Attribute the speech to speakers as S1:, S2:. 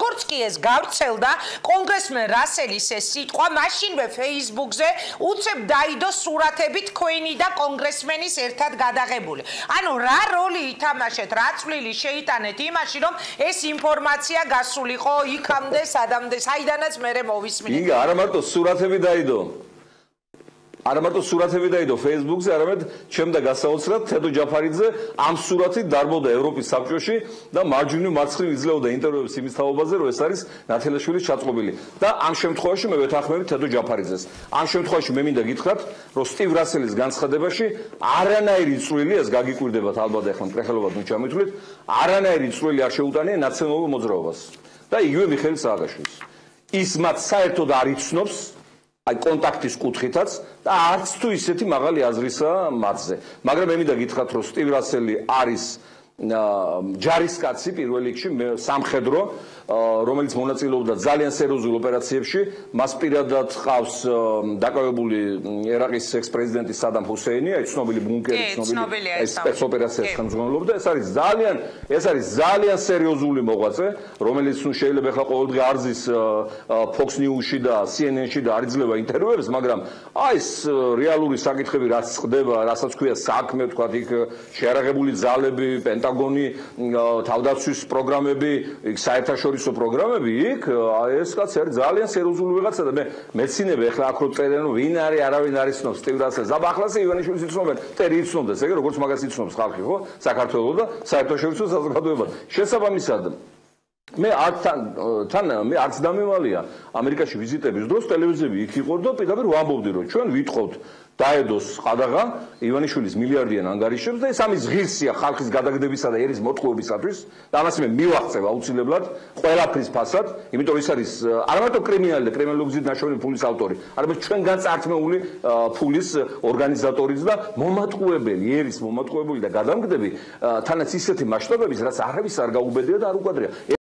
S1: როგორც კი ეს გავრცელდა, კონგრესმენ რასელის ეს სიტყვა მაშინვე Facebook-ზე უცებ დაიდო სურათები თქვენი და კონგრესმენის ერთად გადაღებული. ანუ რა როლი ითამაშეთ, რა წვლილი შეიტანეთ იმაში, რომ ეს ინფორმაცია გასულიყო იქამდე, საიდანაც მერე მოვისმინეთ.
S2: იგა, არა მარტო სურათები დაიდო. არა მარტო სურათები დაიდო Facebook-ზე, არამედ ჩემდა გასაოცრად თედო ჯაფარიძე ამ სურათით დარბოდა ევროპის საბჭოში და მარჯვნივ მარცხნივ იძლეოდა ინტერვიუებს იმის თაობაზე, რომ ეს არის ნათელაშვილის ჩაწყობილი. და ამ შემთხვევაში მე ვეთანხმები თედო ჯაფარიძეს. ამ შემთხვევაში მე მინდა გითხრათ, რომ სტივ რასელის განცხადებაში არანაირი წვლილი, ეს გაგიკვირდებათ ალბათ ახლა მკრეხელობად ნუ ჩამითვლით, არანაირი წვლილი არ შეუტანია ნაციონალურ მოძრაობას. და იგივე მიხეილ სააკაშვილის. ის მათ საერთოდ არ იცნობს აი კონტაქტის კუთხითაც და არც თუ ისეთი მაღალი აზრისა მათზე. მაგრამ მე მინდა გითხრათ, რომ სტივ რასელი არის ჯარისკაცი პირველ რიგში სამხედრო, რომელიც მონაწილეობდა ძალიან სერიოზულ ოპერაციებში, მას პირადად ყავს დაკავებული ერაყის ექს-პრეზიდენტი სადამ ჰუსეინი, აი ცნობილი ბუნკერი, ცნობილი სპეცოპერაციას ხელმძღვანელობდა. ეს არის ძალიან სერიოზული მოღვაწე, რომელიც ნუ შეიძლება ახლა ყოველდღე არზის Fox News-ში და CNN-ში და არ იძლევა ინტერვიუებს, მაგრამ აი ეს რეალური საკითხები, რაც ხდება, რასაც ქვია საქმე, თქვათ იქ შეარაღებული ძალები, პენტაგონი, თავდაცვის პროგრამები, იქ საერთაშორისო პროგრამები, იქ ეს კაცი არის ძალიან სერიოზული ვიღაცა და მე მეცინები ახლა აქ რო წერენ, რომ ვინ არის, არავინ არ იცნობს სტივ რასელს. აბა ახლა ივანიშვილის იცნობენ, ტერი იცნობდეს, ეგრე როგორც მაგას იცნობს ხალხი, ხო? საქართველოს და საერთაშორისო საზოგადოებად. შესაბამისად მე არც დამევალია ამერიკაში ვიზიტების დროს ტელევიზიები იქ იყო და პირდაპირ ვამბობდი, რომ ჩვენ ვითხოვთ დაედოს ყადაღა ივანიშვილის მილიარდიან ანგარიშებს და ეს ამის ღირსია ხალხის გადაგდებისა და ერის მოტყუებისათვის და ამას მე მივაღწევ აუცილებლად ყველაფრის ფასად, იმიტომ ის არის არა მარტო კრიმინალი და კრიმინალური გზით ნაშოვნი ფულის ავტორი, არამედ ჩვენგან წართმეული ფულის ორგანიზატორიც და მომატყუებელი, ერის მომატყუებელი და გადამგდები თანაც ისეთი მასშტაბების, რაც არავის არ გაუბედია და არ უკვადრია.